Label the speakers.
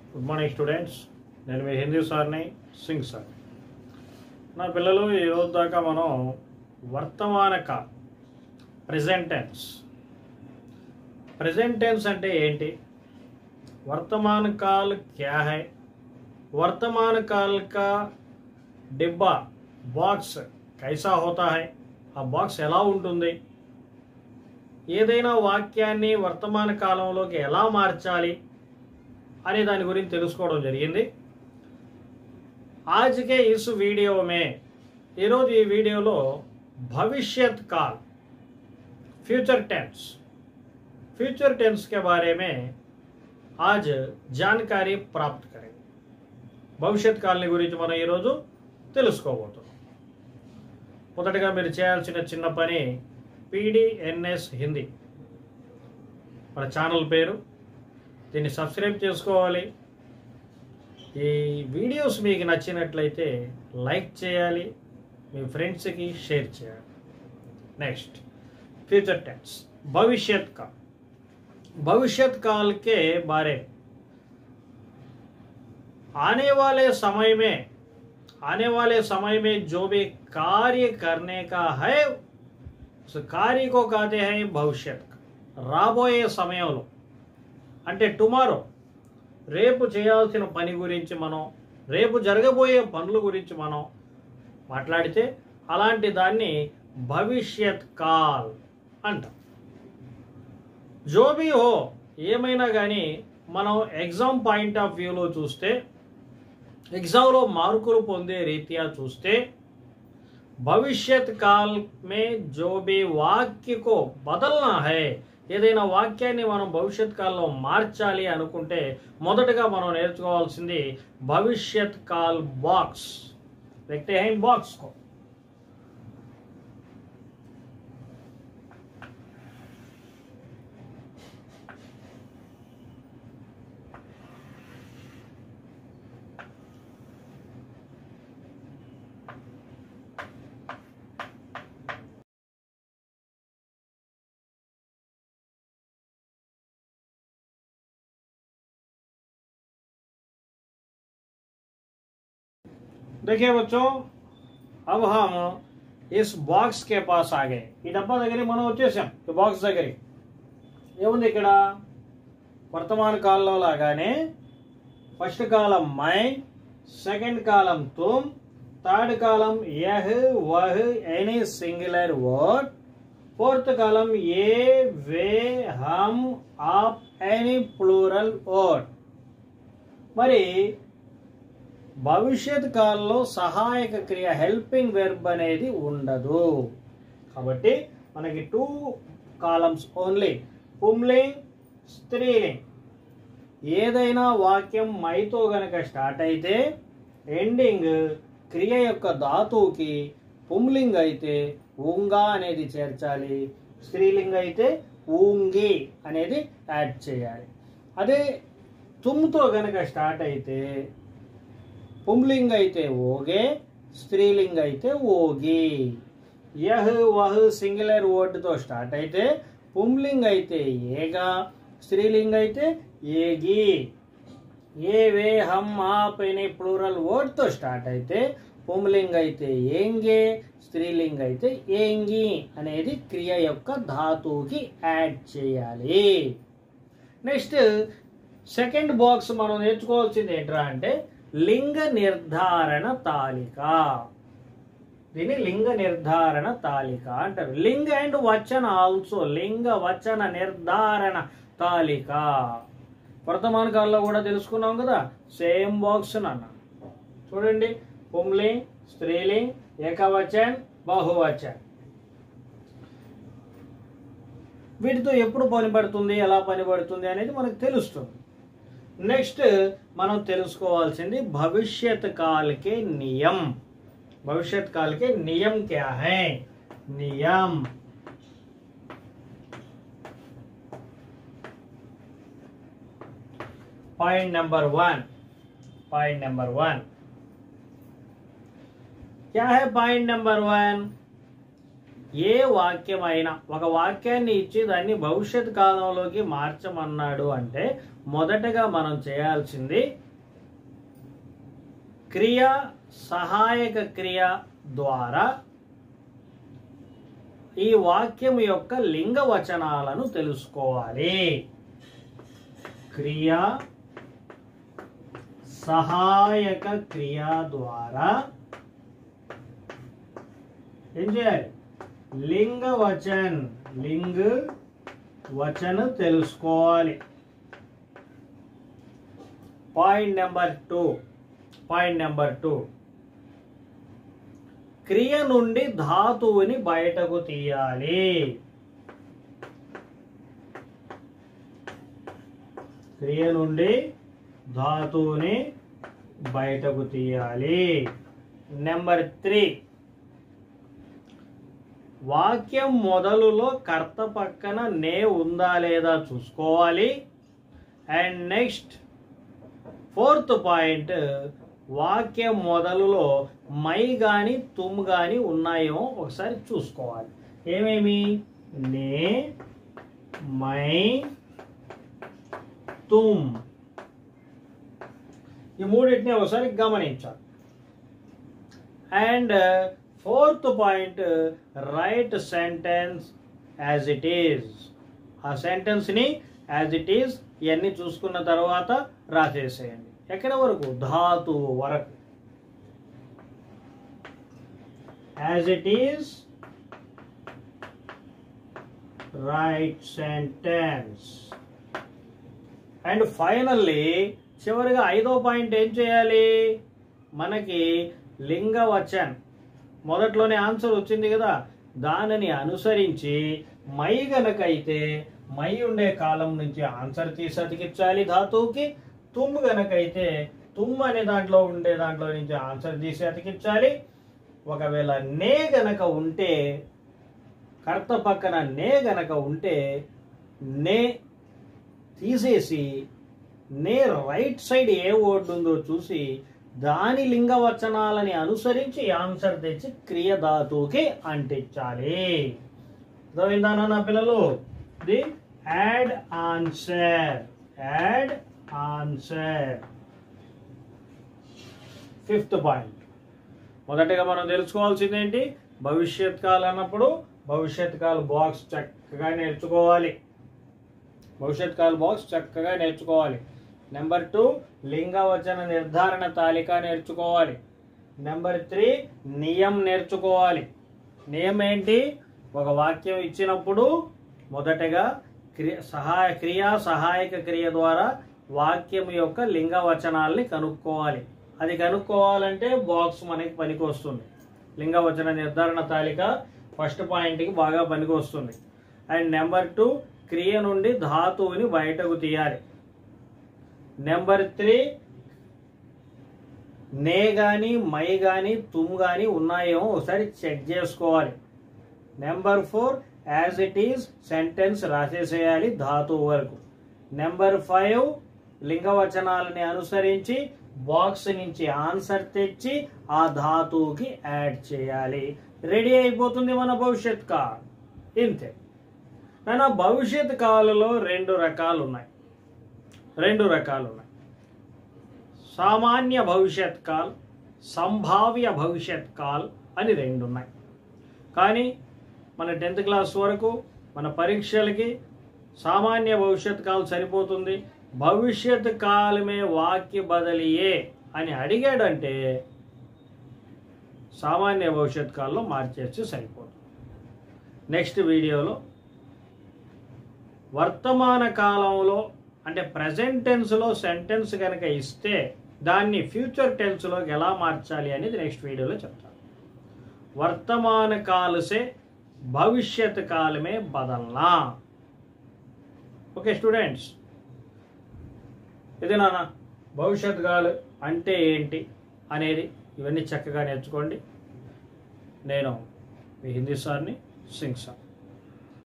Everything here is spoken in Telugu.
Speaker 1: Good morning students. నేను మీ హిందీ సార్ని, సింగ్ సార్. నా పిల్లలు ఈరోజు దాకా మనం వర్తమాన కాల్, ప్రెజెంట్ టెన్స్ అంటే ఏంటి, वर्तमान काल क्या है, वर्तमान काल का डिब्बा बॉक्स कैसा होता है, ఆ బాక్స్ ఎలా ఉంటుంది, ఏదైనా వాక్యాన్ని వర్తమాన కాలంలోకి ఎలా మార్చాలి అనే దాని గురించి తెలుసుకోవడం జరిగింది. आज के इस वीडियो में ఈరోజు ఈ వీడియోలో भविष्यत काल फ्यूचर टेंस के बारे में आज जानकारी प्राप्त करेंगे. భవిష్యత్ కాలని గురించి మనం ఈరోజు తెలుసుకోబోతున్నాం. మొదటగా మీరు చేయాల్సిన చిన్న పని PDNS హిందీ మన ఛానల్ పేరు, దీన్ని సబ్స్క్రైబ్ చేసుకోవాలి. ఈ వీడియోస్ మీకు నచ్చినట్లయితే లైక్ చేయాలి, మీ ఫ్రెండ్స్కి షేర్ చేయాలి. నెక్స్ట్ फ्यूचर टेंस भविष्यत काल के बारे में आने वाले समय में जो भी कार्य करने का है उस कार्य को कहते हैं भविष्यत. రాబోయే సమయంలో అంటే టుమారో, రేపు చేయాల్సిన పని గురించి మనం, రేపు జరగబోయే పనుల గురించి మనం మాట్లాడితే అలాంటి దాన్ని భవిష్యత్ కాల్ అంటాం. जो भी हो, ఏమైనా కానీ మనం ఎగ్జామ్ పాయింట్ ఆఫ్ వ్యూలో చూస్తే, ఎగ్జామ్లో మార్కులు పొందే రీత్యా చూస్తే భవిష్యత్ కాల్ మే जो भी వాక్య को బదల్నా హై, ఏదైనా వాక్యాన్ని మనం భవిష్యత్ కాల్లో మార్చాలి అనుకుంటే మొదటగా మనం నేర్చుకోవాల్సింది భవిష్యత్ కాల్ బాక్స్. देखते हैं बॉक्स को. देखिए बच्चों, अब हम इस बॉक्स के पास आ गए. ఈ డబ్బా దగ్గరికి మనం వచ్చేసాం. ఈ బాక్స్ దగ్గరికి ఏముంది, ఇక్కడ వర్తమాన కాలంలో లాగానే ఫస్ట్ కాలం మై, సెకండ్ కాలం తుమ్, థర్డ్ కాలం యహ్ వహ్ ఎనీ సింగులర్ వర్డ్, ఫోర్త్ కాలం ఏ వే హమ్ ఆప్ ఎనీ ప్లూరల్ వర్డ్. మరి భవిష్యత్ కాలంలో సహాయక క్రియ హెల్పింగ్ వెర్బ్ అనేది ఉండదు. కాబట్టి మనకి 2 కాలమ్స్ ఓన్లీ, పుంలింగ్, స్త్రీలింగ్. ఏదైనా వాక్యం మైతో గనక స్టార్ట్ అయితే ఎండింగ్ క్రియ యొక్క ధాతువుకి పుంలింగ్ అయితే ఉంగా అనేది చేర్చాలి, స్త్రీలింగ్ అయితే ఊంగి అనేది యాడ్ చేయాలి. అదే తుమ్తో గనక స్టార్ట్ అయితే పుంలింగ్ అయితే ఓగే, స్త్రీలింగ్ అయితే ఓగి. యహ్ వహ్ సింగులర్ వర్డ్ తో స్టార్ట్ అయితే పుంలింగ్ అయితే ఏగా, స్త్రీలింగ్ అయితే ఏగి. ఏ వే హమ్ ఆప్ అనే ప్లూరల్ వర్డ్ తో స్టార్ట్ అయితే పుంలింగ్ అయితే ఏంగే, స్త్రీలింగ్ అయితే ఏంగి అనేది క్రియ యొక్క ధాతువుకి యాడ్ చేయాలి. నెక్స్ట్ సెకండ్ బాక్స్ మనం నేర్చుకోవాల్సింది ఏంట్రా అంటే లింగ నిర్ధారణ తాలిక. దీన్ని లింగ నిర్ధారణ తాలిక అంటారు. లింగ అండ్ వచన ఆల్సో, లింగ వచన నిర్ధారణ తాలిక. వర్తమాన కాలంలో కూడా తెలుసుకున్నాం కదా, సేమ్ బాక్స్ అన్న. చూడండి, పుంలింగ్, స్త్రీలింగ్, ఏకవచన్, బహువచన్. వీటితో ఎప్పుడు పని పడుతుంది, ఎలా పని పడుతుంది అనేది మనకు తెలుస్తుంది. నెక్స్ట్ మనం తెలుసుకోవాల్సింది భవిష్యత్ కాల్ కే నియం. భవిష్యత్ కాల్ కే నియం క్యా హై, నియం. పాయింట్ నెంబర్ 1 क्या है పాయింట్ నెంబర్ 1? ఏ వాక్యమైనా ఒక వాక్యాన్ని ఇచ్చి దాన్ని భవిష్యత్ కాలంలోకి మార్చమన్నాడు అంటే మొదటగా మనం చేయాల్సింది క్రియ సహాయక క్రియ ద్వారా ఈ వాక్యం యొక్క లింగ వచనాలను తెలుసుకోవాలి. క్రియ సహాయక క్రియ ద్వారా ఏం చేయాలి? లింగ వచన్ తెలుసుకోవాలి. పాయింట్ నెంబర్ 2 క్రియ నుండి ధాతువుని బయటకు తీయాలి. క్రియ నుండి ధాతువుని బయటకు తీయాలి. నెంబర్ 3 వాక్యం మొదలులో కర్త పక్కన నే ఉందా లేదా చూసుకోవాలి. అండ్ నెక్స్ట్ 4th పాయింట్, వాక్యం మొదలులో మై గాని తుమ్ గాని ఉన్నాయేమో ఒకసారి చూసుకోవాలి. ఏమేమి? నే, మై, తుమ్, ఈ మూడింటిని ఒకసారి గమనించాలి. And 4th point, write sentence as it is. ఆ సెంటెన్స్ ని యాజ్ ఇట్ ఈజ్ ఇవన్నీ చూసుకున్న తర్వాత రాసేసేయండి. ఎక్కడ వరకు? ధాతువు వరకు. As it is, write sentence. And finally చివరిగా 5వ పాయింట్ ఏం చేయాలి? మనకి లింగవచన్ మొదట్లోనే ఆన్సర్ వచ్చింది కదా, దానిని అనుసరించి మై గనక అయితే మై ఉండే కాలం నుంచి ఆన్సర్ తీసి అతికించాలి ధాతువుకి. తుమ్ గనక అయితే తుమ్ అనే దాంట్లో నుంచి ఆన్సర్ తీసి అతికించాలి. ఒకవేళ నే గనక ఉంటే, కర్త పక్కన నే గనక ఉంటే నే తీసేసి నే రైట్ సైడ్ ఏ వర్డ్ ఉందో చూసి దాని లింగవచనాలని అనుసరించి ఆన్సర్ తెచ్చి క్రియ ధాతువుకి అంటించాలి. అర్థమైందా పిల్లలు? The add answer. 5th point, మొదటగా మనం తెలుసుకోవాల్సింది ఏంటి? భవిష్యత్ కాలం అన్నప్పుడు భవిష్యత్ కాల బాక్స్ చక్కగా నేర్చుకోవాలి. నెంబర్ 2 లింగవచన నిర్ధారణ తాలిక నేర్చుకోవాలి. నెంబర్ 3 నియం నేర్చుకోవాలి. నియం ఏంటి? ఒక వాక్యం ఇచ్చినప్పుడు మొదటగా క్రియా సహాయక క్రియ ద్వారా వాక్యం యొక్క లింగవచనాల్ని కనుక్కోవాలి. అది కనుక్కోవాలంటే బాక్స్ మనకి పనికి వస్తుంది. లింగవచన నిర్ధారణ తాలిక 1st పాయింట్కి బాగా పనికి వస్తుంది. అండ్ నెంబర్ 2 క్రియ నుండి ధాతువుని బయటకు తీయాలి. నెంబర్ 3 నే గాని మై గాని తుమ్ గాని ఉన్నాయేమో ఒకసారి చెక్ చేసుకోవాలి. Number 4 as it is sentence రాసేసేయాలి ధాతువు వరకు. నెంబర్ 5 లింగవచనాలని అనుసరించి బాక్స్ నుంచి ఆన్సర్ తెచ్చి ఆ ధాతువుకి యాడ్ చేయాలి. రెడీ అయిపోతుంది మన భవిష్యత్ కాల్. ఇంతే. నా భవిష్యత్ కాలంలో 2 రకాలు ఉన్నాయి. సామాన్య భవిష్యత్ కాల్, సంభావ్య భవిష్యత్ కాల్ అని 2 ఉన్నాయి. కానీ మన 10th క్లాస్ వరకు మన పరీక్షలకి సామాన్య భవిష్యత్ కాల్ సరిపోతుంది. భవిష్యత్ కాలమే వాక్య బదలియే అని అడిగాడంటే సామాన్య భవిష్యత్ కాల్లో మార్చేస్తే సరిపోతుంది. నెక్స్ట్ వీడియోలో వర్తమాన కాలంలో అంటే ప్రెజెంట్ టెన్స్లో సెంటెన్స్ కనుక ఇస్తే దాన్ని ఫ్యూచర్ టెన్స్లోకి ఎలా మార్చాలి అనేది నెక్స్ట్ వీడియోలో చెప్తాను. వర్తమాన కాल से భవిష్యత్ కాल में బదల్నా. ఓకే స్టూడెంట్స్, ఇది నాన్న భవిష్యత్ కాల్ అంటే ఏంటి అనేది ఇవన్నీ చక్కగా నేర్చుకోండి. నేను మీ హిందీ సార్ని సింగ్ సార్.